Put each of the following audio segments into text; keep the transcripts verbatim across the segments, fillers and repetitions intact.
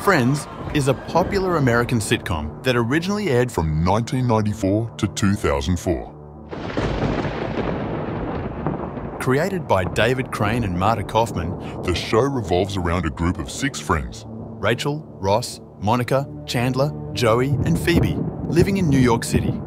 Friends is a popular American sitcom that originally aired from From nineteen ninety-four to two thousand four. created by David Crane and Marta Kaufman. The show revolves around a group of six friends. Rachel, Ross, Monica, Chandler, Joey, and Phoebe, living in New York City.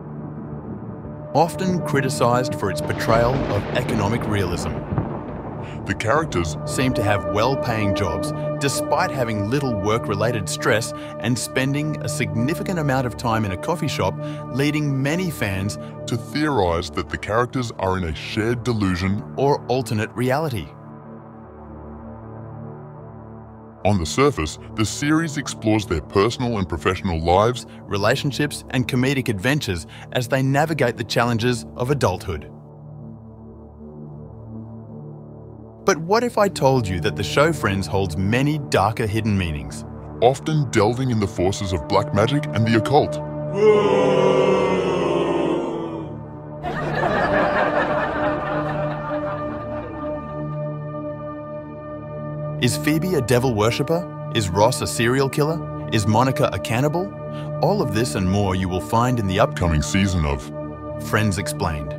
Often criticised for its portrayal of economic realism, The characters seem to have well-paying jobs despite having little work-related stress and spending a significant amount of time in a coffee shop, leading many fans to theorize that the characters are in a shared delusion. or alternate reality. On the surface, the series explores their personal and professional lives, relationships, and comedic adventures as they navigate the challenges of adulthood. But what if I told you that the show Friends holds many darker hidden meanings? often delving in the forces of black magic and the occult. Is Phoebe a devil worshipper? Is Ross a serial killer? Is Monica a cannibal? All of this and more you will find in the upcoming Coming season of Friends Explained.